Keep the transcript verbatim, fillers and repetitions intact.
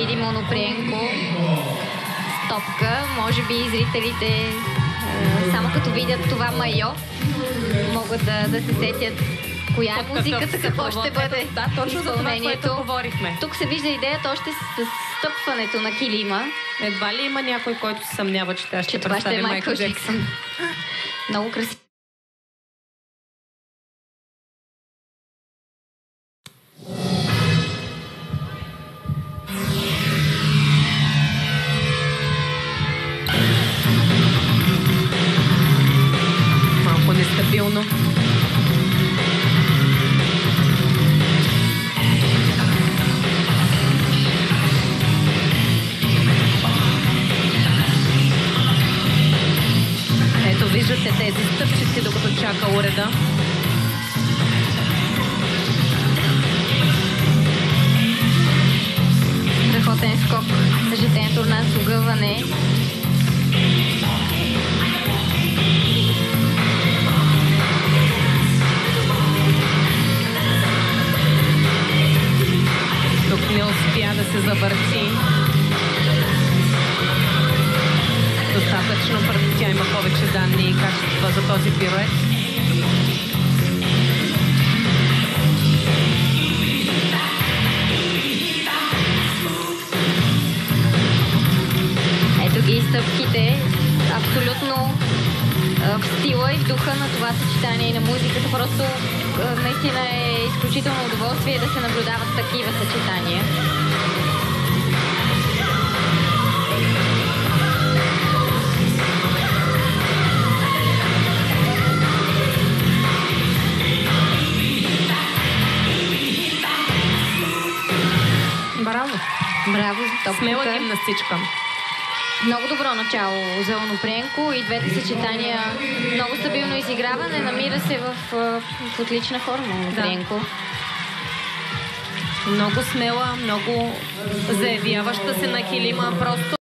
видим Оноприенко с топка. Може би зрителите само като видят това майо могат да, да се сетят коя е музиката, какво ще бъде. Да, точно за това, което говорихме. Тук се вижда идеята още с стъпването на килима. Едва ли има някой, който се съмнява, че тя ще това ще е Майкъл Джексън. Много красиво. Малко нестабилно. Ето виждате тези стъпчици, докато чака уреда. Страхотен скок, съжетен турнан с огъване. Тук не успя да се завърти. Достатъчно, преди тя има повече данни и качества за този пирует. Ето ги стъпките, абсолютно в стила и в духа на това съчетание и на музиката. Просто наистина е изключително удоволствие да се наблюдават такива съчетания. Браво! Браво за топката. Смела гимнастичка. Много добро начало за Оноприенко и двете съчетания. Много стабилно изиграване. Намира се в, в отлична форма Оноприенко. Да. Много смела, много заявяваща се на килима. Просто